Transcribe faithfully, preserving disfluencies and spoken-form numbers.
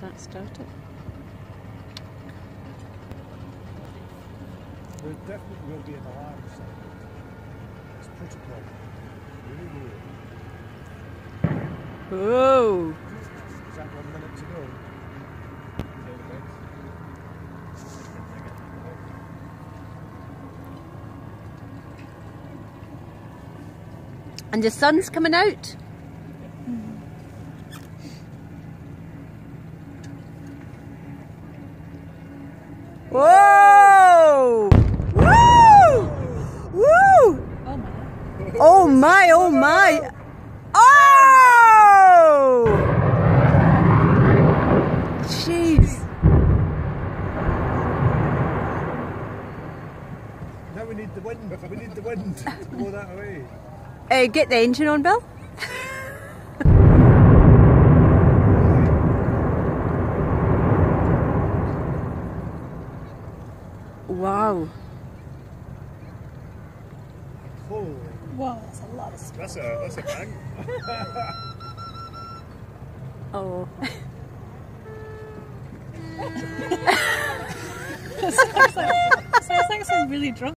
that started? There definitely will be an alarm sound. It's protocol. Whoa! Is that one minute to go? And the sun's coming out. Whoa! Woo! Woo! Oh my, oh my! Oh! Jeez! Now we need the wind. We need the wind to blow that away. Uh, get the engine on, Bill. Wow. Holy. Wow, that's a lot of stuff. That's a, that's a bang. Oh. Sounds like, sounds like some really drunk.